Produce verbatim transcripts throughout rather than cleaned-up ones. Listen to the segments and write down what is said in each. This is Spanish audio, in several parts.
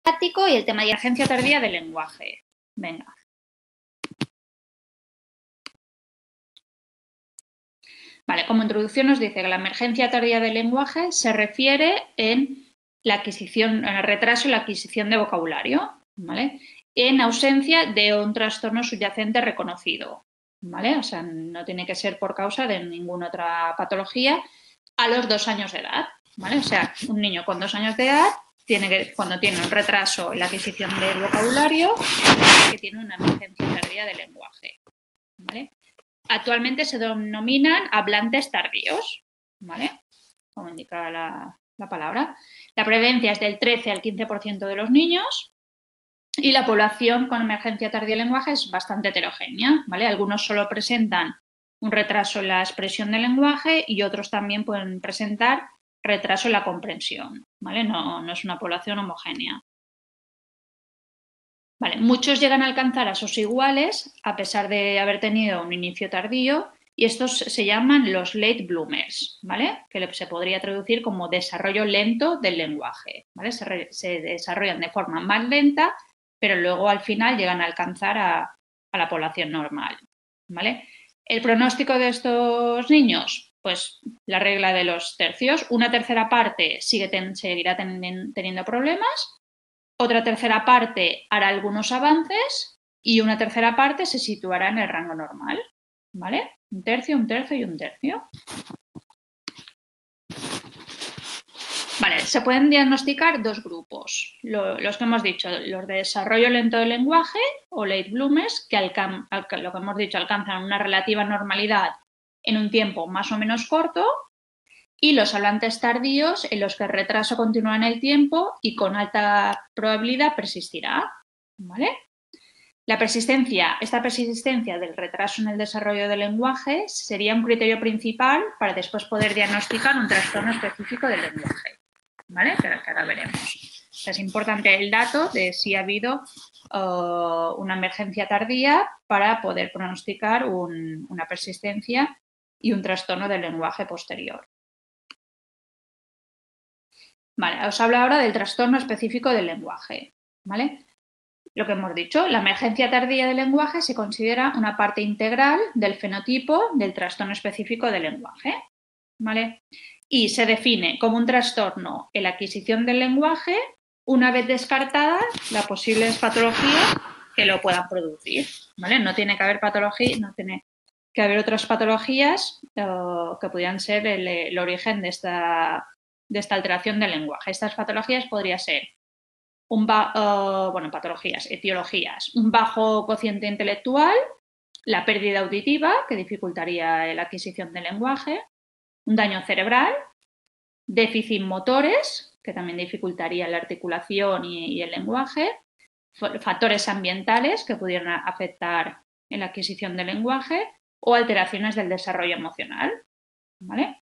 y el tema de emergencia tardía del lenguaje. Venga. Vale, como introducción nos dice que la emergencia tardía del lenguaje se refiere en la adquisición, en el retraso en la adquisición de vocabulario, ¿vale? En ausencia de un trastorno subyacente reconocido, ¿vale? O sea, no tiene que ser por causa de ninguna otra patología a los dos años de edad, ¿vale? O sea, un niño con dos años de edad tiene que, cuando tiene un retraso en la adquisición del vocabulario, que tiene una emergencia tardía del lenguaje, ¿vale? Actualmente se denominan hablantes tardíos, ¿vale? Como indica la, la palabra. La prevalencia es del trece al quince por ciento de los niños y la población con emergencia tardía del lenguaje es bastante heterogénea, ¿vale? Algunos solo presentan un retraso en la expresión del lenguaje y otros también pueden presentar retraso en la comprensión, ¿vale? No, no es una población homogénea. Vale, muchos llegan a alcanzar a sus iguales a pesar de haber tenido un inicio tardío y estos se llaman los late bloomers, ¿vale? Que se podría traducir como desarrollo lento del lenguaje, ¿vale? Se, re, se desarrollan de forma más lenta, pero luego al final llegan a alcanzar a, a la población normal, ¿vale? El pronóstico de estos niños, pues la regla de los tercios, una tercera parte sigue ten, seguirá ten, teniendo problemas. Otra tercera parte hará algunos avances y una tercera parte se situará en el rango normal, ¿vale? Un tercio, un tercio y un tercio. Vale, se pueden diagnosticar dos grupos, lo, los que hemos dicho, los de desarrollo lento del lenguaje o late bloomers, que alcan, alcan, lo que hemos dicho alcanzan una relativa normalidad en un tiempo más o menos corto, y los hablantes tardíos en los que el retraso continúa en el tiempo y con alta probabilidad persistirá, ¿vale? La persistencia, esta persistencia del retraso en el desarrollo del lenguaje sería un criterio principal para después poder diagnosticar un trastorno específico del lenguaje, ¿vale? Que, que ahora veremos. O sea, es importante el dato de si ha habido uh, una emergencia tardía para poder pronosticar un, una persistencia y un trastorno del lenguaje posterior. Vale, os hablo ahora del trastorno específico del lenguaje, ¿vale? Lo que hemos dicho, la emergencia tardía del lenguaje se considera una parte integral del fenotipo del trastorno específico del lenguaje, ¿vale? Y se define como un trastorno en la adquisición del lenguaje una vez descartadas las posibles patologías que lo puedan producir, ¿vale? No tiene que haber patología, no tiene que haber otras patologías uh, que pudieran ser el, el origen de esta de esta alteración del lenguaje. Estas patologías podrían ser un ba uh, bueno, patologías, etiologías, un bajo cociente intelectual, la pérdida auditiva, que dificultaría la adquisición del lenguaje, un daño cerebral, déficit motores, que también dificultaría la articulación y, y el lenguaje, factores ambientales que pudieran afectar en la adquisición del lenguaje o alteraciones del desarrollo emocional, ¿vale?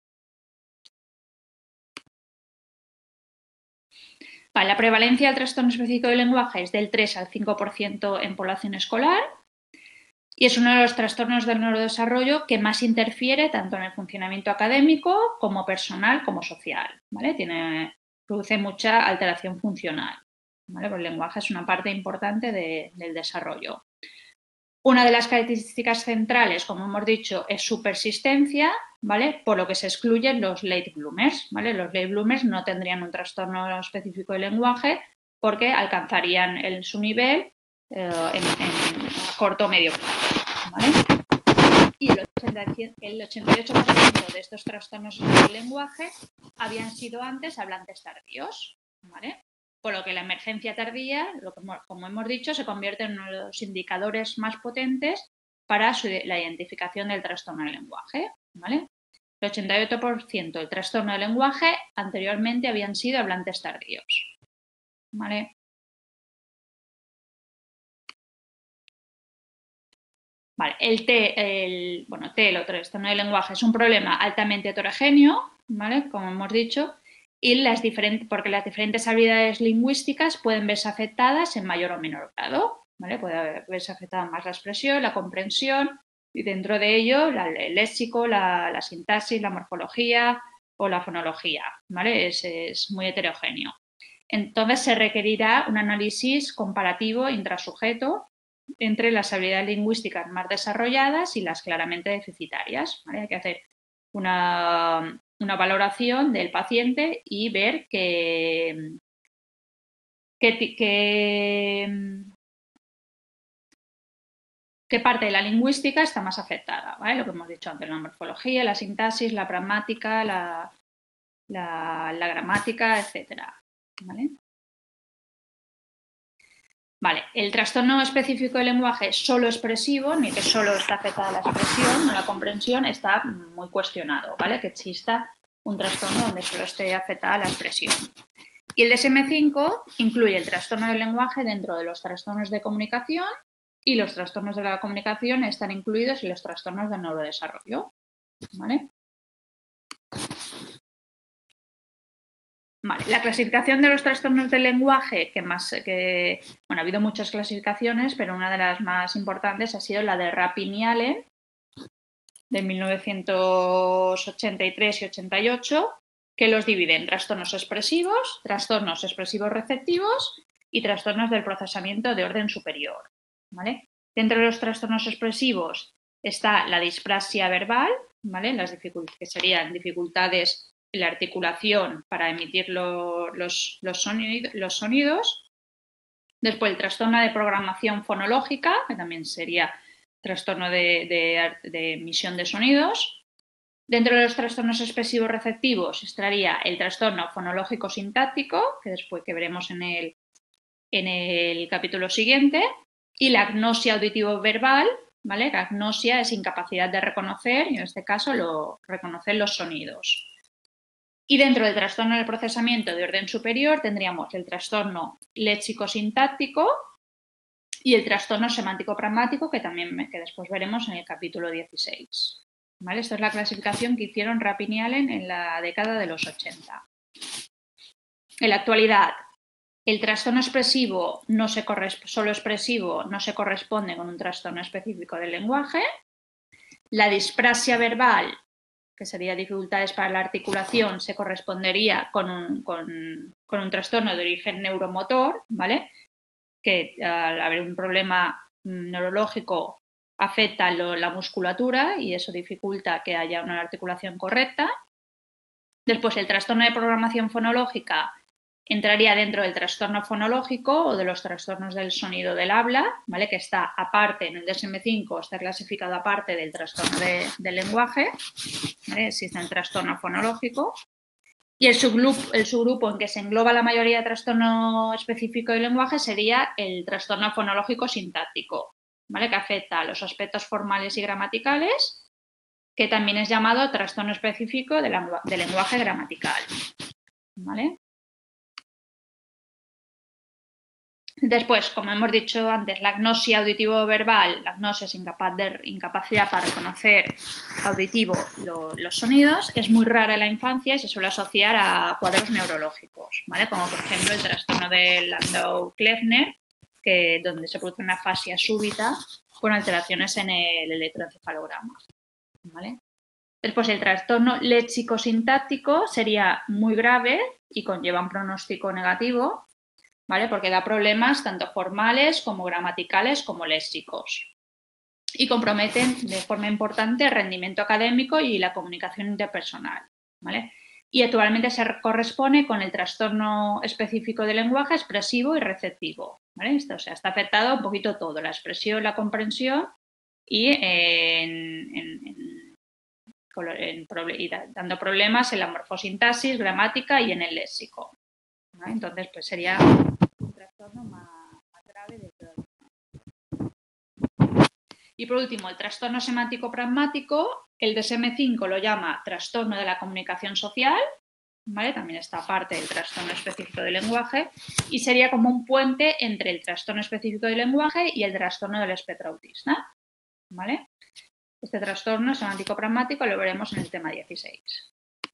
La prevalencia del trastorno específico del lenguaje es del tres al cinco por ciento en población escolar y es uno de los trastornos del neurodesarrollo que más interfiere tanto en el funcionamiento académico como personal como social, ¿vale? Tiene, produce mucha alteración funcional, ¿vale? Porque el lenguaje es una parte importante de, del desarrollo. Una de las características centrales, como hemos dicho, es su persistencia, ¿vale? Por lo que se excluyen los late bloomers, ¿vale? Los late bloomers no tendrían un trastorno específico del lenguaje porque alcanzarían el, su nivel eh, en, en a corto o medio plazo, ¿vale? Y el, el ochenta y ocho por ciento de estos trastornos del lenguaje habían sido antes hablantes tardíos, ¿vale? Por lo que la emergencia tardía, lo que, como hemos dicho, se convierte en uno de los indicadores más potentes para su, la identificación del trastorno del lenguaje, ¿vale? El ochenta y ocho por ciento del trastorno del lenguaje anteriormente habían sido hablantes tardíos, ¿vale? Vale, el T, el, bueno, T, el otro trastorno del lenguaje, es un problema altamente heterogéneo, ¿vale? Como hemos dicho, y las diferentes, porque las diferentes habilidades lingüísticas pueden verse afectadas en mayor o menor grado, ¿vale? Puede verse afectada más la expresión, la comprensión y dentro de ello la, el léxico, la, la sintaxis, la morfología o la fonología, ¿vale? Es, es muy heterogéneo. entonces se requerirá un análisis comparativo intrasujeto entre las habilidades lingüísticas más desarrolladas y las claramente deficitarias, ¿vale? Hay que hacer una, una valoración del paciente y ver qué, qué, qué, qué parte de la lingüística está más afectada, ¿vale? Lo que hemos dicho antes, la morfología, la sintaxis, la pragmática, la, la, la gramática, etcétera, ¿vale? Vale, el trastorno específico del lenguaje solo expresivo, ni que solo está afectada la expresión o la comprensión, está muy cuestionado, ¿vale? Que exista un trastorno donde solo esté afectada la expresión. Y el D S M cinco incluye el trastorno del lenguaje dentro de los trastornos de comunicación y los trastornos de la comunicación están incluidos en los trastornos del neurodesarrollo, ¿vale? Vale, la clasificación de los trastornos del lenguaje, que más, que, bueno, ha habido muchas clasificaciones, pero una de las más importantes ha sido la de Rapin y Allen, de mil novecientos ochenta y tres y ochenta y ocho, que los divide en trastornos expresivos, trastornos expresivos receptivos y trastornos del procesamiento de orden superior, ¿vale? Dentro de los trastornos expresivos está la disprasia verbal, ¿vale? Las dificultades, que serían dificultades en la articulación para emitir lo, los, los, sonido, los sonidos. Después el trastorno de programación fonológica, que también sería trastorno de, de, de emisión de sonidos. Dentro de los trastornos expresivos receptivos estaría el trastorno fonológico sintáctico, que después que veremos en el, en el capítulo siguiente, y la agnosia auditivo-verbal, ¿vale? La agnosia es incapacidad de reconocer, y en este caso lo, reconocer los sonidos. Y dentro del trastorno del procesamiento de orden superior tendríamos el trastorno léxico-sintáctico y el trastorno semántico-pragmático, que también que después veremos en el capítulo dieciséis. ¿Vale? Esta es la clasificación que hicieron Rapin y Allen en la década de los ochenta. En la actualidad, el trastorno expresivo no se solo expresivo no se corresponde con un trastorno específico del lenguaje. La disprasia verbal, que sería dificultades para la articulación, se correspondería con un, con, con un trastorno de origen neuromotor, ¿vale? Que al haber un problema neurológico afecta lo, la musculatura y eso dificulta que haya una articulación correcta. Después, el trastorno de programación fonológica entraría dentro del trastorno fonológico o de los trastornos del sonido del habla, ¿vale? Que está aparte, en el D S M cinco está clasificado aparte del trastorno de, del lenguaje, ¿vale? Existe el trastorno fonológico. Y el subgrupo, el subgrupo en que se engloba la mayoría de trastorno específico del lenguaje sería el trastorno fonológico sintáctico, ¿vale? Que afecta a los aspectos formales y gramaticales, que también es llamado trastorno específico de, la, de lenguaje gramatical, ¿vale? Después, como hemos dicho antes, la agnosia auditivo-verbal, la agnosia es incapaz de, incapacidad para reconocer auditivo lo, los sonidos, es muy rara en la infancia y se suele asociar a cuadros neurológicos, ¿vale? Como por ejemplo el trastorno de Landau-Kleffner, que, donde se produce una afasia súbita con alteraciones en el electroencefalograma, ¿vale? Después el trastorno léxico-sintáctico sería muy grave y conlleva un pronóstico negativo, ¿vale? Porque da problemas tanto formales como gramaticales como léxicos y comprometen de forma importante el rendimiento académico y la comunicación interpersonal, ¿vale? Y actualmente se corresponde con el trastorno específico de lenguaje expresivo y receptivo, ¿vale? Esto, o sea, está afectado un poquito todo, la expresión, la comprensión y, en, en, en, en, y dando problemas en la morfosintaxis, gramática y en el léxico, ¿vale? Entonces, pues sería un trastorno más, más grave de todo. Y por último, el trastorno semántico-pragmático, el D S M cinco lo llama trastorno de la comunicación social, ¿vale? También está parte del trastorno específico del lenguaje y sería como un puente entre el trastorno específico del lenguaje y el trastorno del espectro autista, ¿vale? Este trastorno semántico-pragmático lo veremos en el tema dieciséis.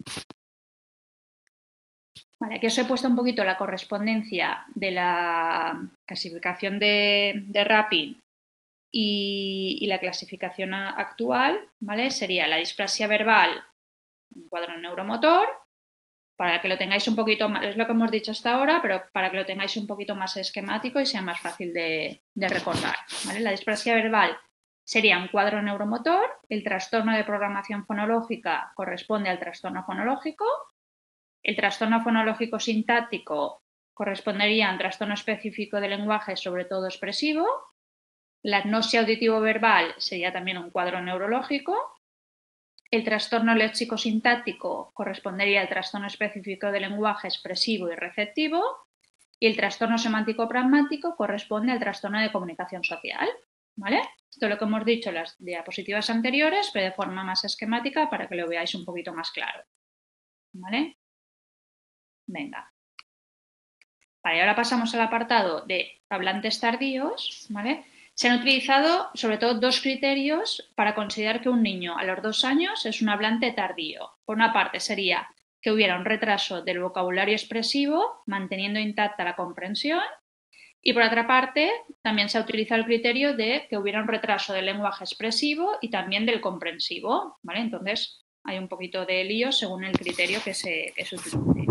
Vale, aquí os he puesto un poquito la correspondencia de la clasificación de, de Rapin y, y la clasificación actual, ¿vale? Sería la displasia verbal, un cuadro neuromotor, Para que lo tengáis un poquito más, es lo que hemos dicho hasta ahora, pero para que lo tengáis un poquito más esquemático y sea más fácil de, de recordar, ¿vale? La disprasia verbal sería un cuadro neuromotor, el trastorno de programación fonológica corresponde al trastorno fonológico, el trastorno fonológico sintáctico correspondería a un trastorno específico de lenguaje, sobre todo expresivo, la agnosia auditivo-verbal sería también un cuadro neurológico, el trastorno léxico-sintáctico correspondería al trastorno específico de lenguaje expresivo y receptivo y el trastorno semántico-pragmático corresponde al trastorno de comunicación social, ¿vale? Esto es lo que hemos dicho en las diapositivas anteriores, pero de forma más esquemática para que lo veáis un poquito más claro, ¿vale? Venga. Vale, ahora pasamos al apartado de hablantes tardíos, ¿vale? Se han utilizado sobre todo dos criterios para considerar que un niño a los dos años es un hablante tardío. Por una parte sería que hubiera un retraso del vocabulario expresivo, manteniendo intacta la comprensión, y por otra parte también se ha utilizado el criterio de que hubiera un retraso del lenguaje expresivo y también del comprensivo, ¿vale? Entonces hay un poquito de lío según el criterio que se, que se utilice.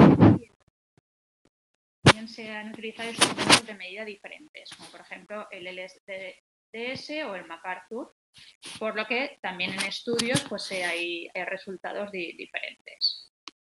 Se han utilizado instrumentos de medida diferentes, como por ejemplo el L S D S o el MacArthur, por lo que también en estudios pues, hay, hay resultados di diferentes.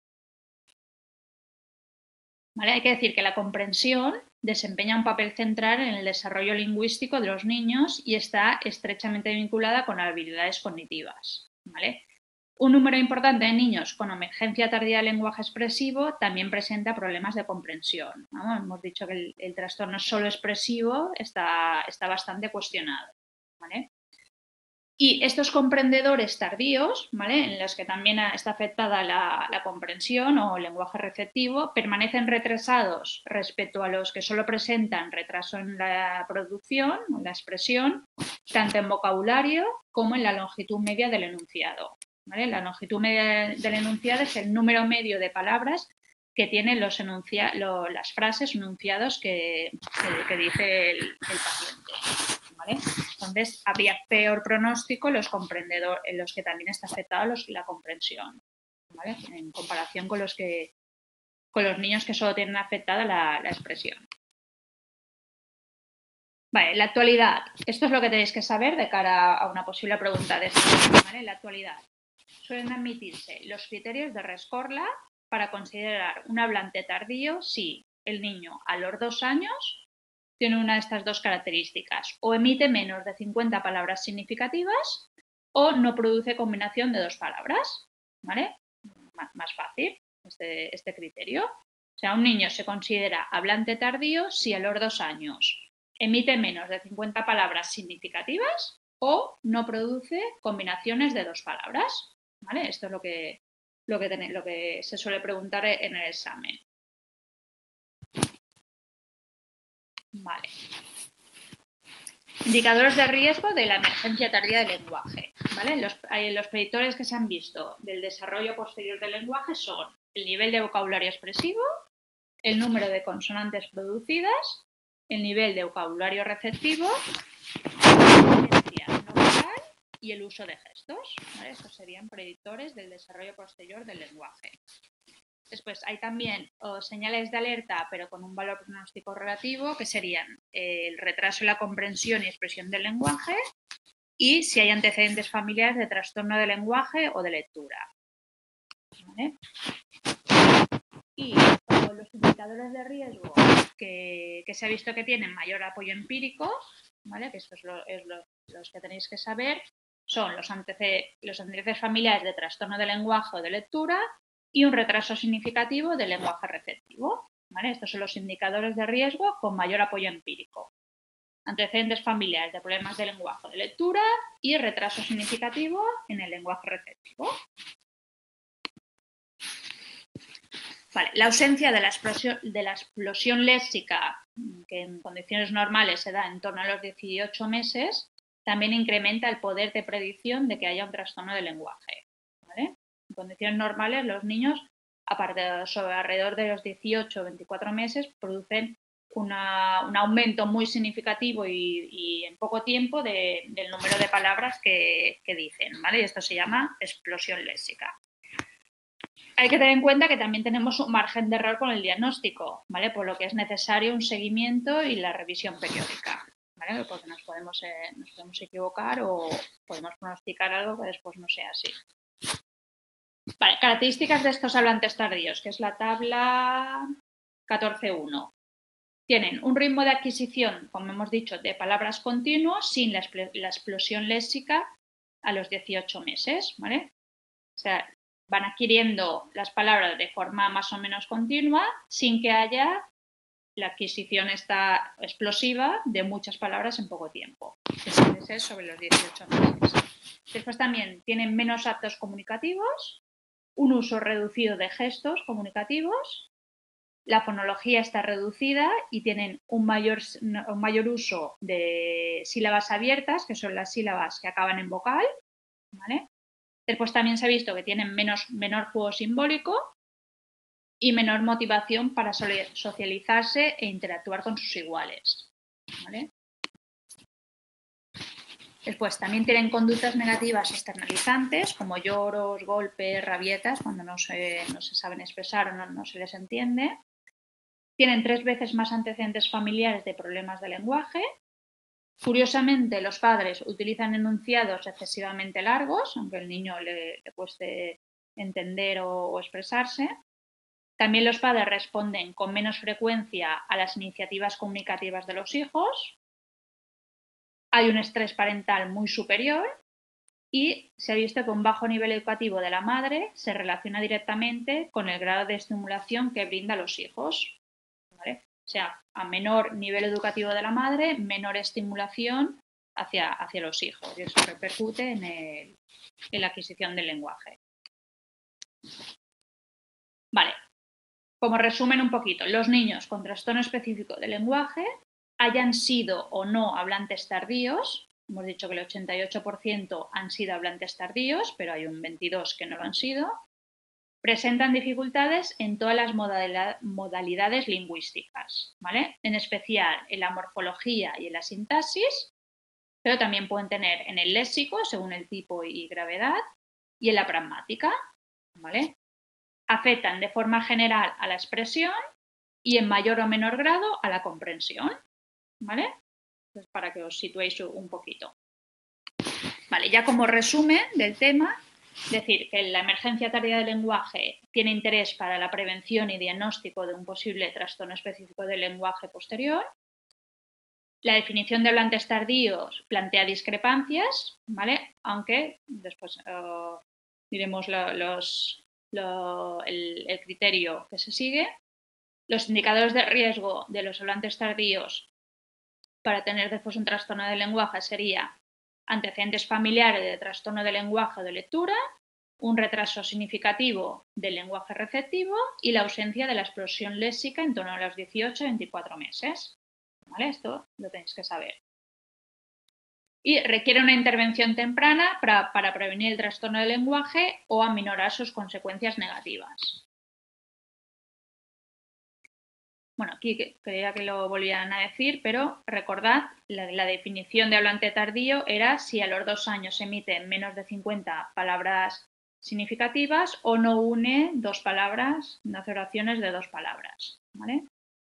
¿Vale? Hay que decir que la comprensión desempeña un papel central en el desarrollo lingüístico de los niños y está estrechamente vinculada con las habilidades cognitivas, ¿vale? Un número importante de niños con emergencia tardía de lenguaje expresivo también presenta problemas de comprensión, ¿no? Hemos dicho que el, el trastorno solo expresivo está, está bastante cuestionado, ¿vale? Y estos comprendedores tardíos, ¿vale? En los que también está afectada la, la comprensión o el lenguaje receptivo, permanecen retrasados respecto a los que solo presentan retraso en la producción o en la expresión, tanto en vocabulario como en la longitud media del enunciado. ¿Vale? La longitud media del enunciado es el número medio de palabras que tienen los enuncia lo, las frases enunciados que, que, que dice el, el paciente, ¿vale? Entonces, habría peor pronóstico en los comprendedores, en los que también está afectada los, la comprensión, ¿vale? En comparación con los que con los niños que solo tienen afectada la, la expresión. Vale, en la actualidad, esto es lo que tenéis que saber de cara a una posible pregunta de esto, ¿vale? En la actualidad, suelen admitirse los criterios de Rescorla para considerar un hablante tardío si el niño a los dos años tiene una de estas dos características, o emite menos de cincuenta palabras significativas o no produce combinación de dos palabras, ¿vale? Más fácil este, este criterio. O sea, un niño se considera hablante tardío si a los dos años emite menos de cincuenta palabras significativas o no produce combinaciones de dos palabras, ¿vale? Esto es lo que, lo que, ten, lo que se suele preguntar en el examen. Vale. Indicadores de riesgo de la emergencia tardía del lenguaje, ¿vale? Los, los predictores que se han visto del desarrollo posterior del lenguaje son el nivel de vocabulario expresivo, el número de consonantes producidas, el nivel de vocabulario receptivo, la presencia no verbal y el uso de gestos, ¿vale? Estos serían predictores del desarrollo posterior del lenguaje. Después hay también oh, señales de alerta, pero con un valor pronóstico relativo, que serían eh, el retraso en la comprensión y expresión del lenguaje y si hay antecedentes familiares de trastorno de lenguaje o de lectura. ¿Vale? Y oh, los indicadores de riesgo que, que se ha visto que tienen mayor apoyo empírico, ¿vale? Que estos es lo, es lo, los que tenéis que saber, son los, antece los antecedentes familiares de trastorno de lenguaje o de lectura y un retraso significativo del lenguaje receptivo, ¿vale? Estos son los indicadores de riesgo con mayor apoyo empírico. Antecedentes familiares de problemas de lenguaje o de lectura y retraso significativo en el lenguaje receptivo. Vale, la ausencia de la, explosión, de la explosión léxica, que en condiciones normales se da en torno a los dieciocho meses, también incrementa el poder de predicción de que haya un trastorno del lenguaje, ¿vale? En condiciones normales, los niños, aparte de sobre alrededor de los dieciocho o veinticuatro meses, producen una, un aumento muy significativo y, y en poco tiempo de, del número de palabras que, que dicen, ¿vale? Y esto se llama explosión léxica. hay que tener en cuenta que también tenemos un margen de error con el diagnóstico, ¿vale? Por lo que es necesario un seguimiento y la revisión periódica, ¿vale? Porque nos podemos, eh, nos podemos equivocar o podemos pronosticar algo que después no sea así. Vale, características de estos hablantes tardíos, que es la tabla catorce punto uno. Tienen un ritmo de adquisición, como hemos dicho, de palabras continuos sin la, la explosión léxica a los dieciocho meses, ¿vale? O sea, van adquiriendo las palabras de forma más o menos continua sin que haya la adquisición esta explosiva de muchas palabras en poco tiempo, que suele ser sobre los dieciocho meses. Después también tienen menos actos comunicativos, un uso reducido de gestos comunicativos, la fonología está reducida y tienen un mayor, un mayor uso de sílabas abiertas, que son las sílabas que acaban en vocal, ¿vale? Después también se ha visto que tienen menos, menor juego simbólico y menor motivación para socializarse e interactuar con sus iguales, ¿vale? Después también tienen conductas negativas externalizantes, como lloros, golpes, rabietas, cuando no se, no se saben expresar o no, no se les entiende. Tienen tres veces más antecedentes familiares de problemas de lenguaje. Curiosamente, los padres utilizan enunciados excesivamente largos, aunque el niño le, le cueste entender o, o expresarse. También los padres responden con menos frecuencia a las iniciativas comunicativas de los hijos. Hay un estrés parental muy superior y se ha visto que un bajo nivel educativo de la madre se relaciona directamente con el grado de estimulación que brinda a los hijos, ¿vale? O sea, a menor nivel educativo de la madre, menor estimulación hacia, hacia los hijos y eso repercute en, el, en la adquisición del lenguaje. Vale, como resumen un poquito, los niños con trastorno específico de lenguaje, hayan sido o no hablantes tardíos, hemos dicho que el ochenta y ocho por ciento han sido hablantes tardíos, pero hay un veintidós por ciento que no lo han sido, presentan dificultades en todas las modalidades lingüísticas, ¿vale? En especial en la morfología y en la sintaxis, pero también pueden tener en el léxico, según el tipo y gravedad, y en la pragmática, ¿vale? Afectan de forma general a la expresión y en mayor o menor grado a la comprensión, ¿vale? Entonces, para que os situéis un poquito. Vale, ya como resumen del tema, decir que la emergencia tardía del lenguaje tiene interés para la prevención y diagnóstico de un posible trastorno específico del lenguaje posterior. La definición de hablantes tardíos plantea discrepancias, ¿vale? Aunque después uh, diremos lo, los, lo, el, el criterio que se sigue. Los indicadores de riesgo de los hablantes tardíos para tener después un trastorno del lenguaje sería antecedentes familiares de trastorno del lenguaje o de lectura, un retraso significativo del lenguaje receptivo y la ausencia de la explosión léxica en torno a los dieciocho a veinticuatro meses. ¿Vale? Esto lo tenéis que saber. Y requiere una intervención temprana para, para prevenir el trastorno del lenguaje o aminorar sus consecuencias negativas. Bueno, aquí creía que lo volvían a decir, pero recordad, la, la definición de hablante tardío era si a los dos años se emiten menos de cincuenta palabras significativas o no une dos palabras, no hace oraciones de dos palabras, ¿vale?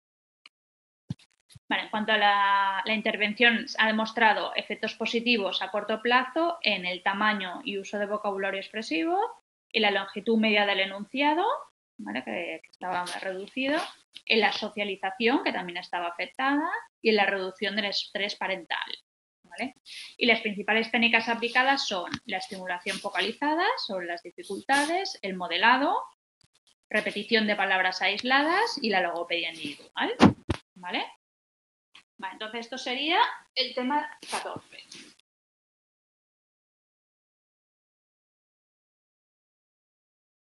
Vale, en cuanto a la, la intervención, ha demostrado efectos positivos a corto plazo en el tamaño y uso de vocabulario expresivo, en la longitud media del enunciado, ¿vale? que, que estaba reducido, en la socialización, que también estaba afectada, y en la reducción del estrés parental. ¿Vale? Y las principales técnicas aplicadas son la estimulación focalizada sobre las dificultades, el modelado, repetición de palabras aisladas y la logopedia individual. ¿Vale? Vale, entonces esto sería el tema catorce.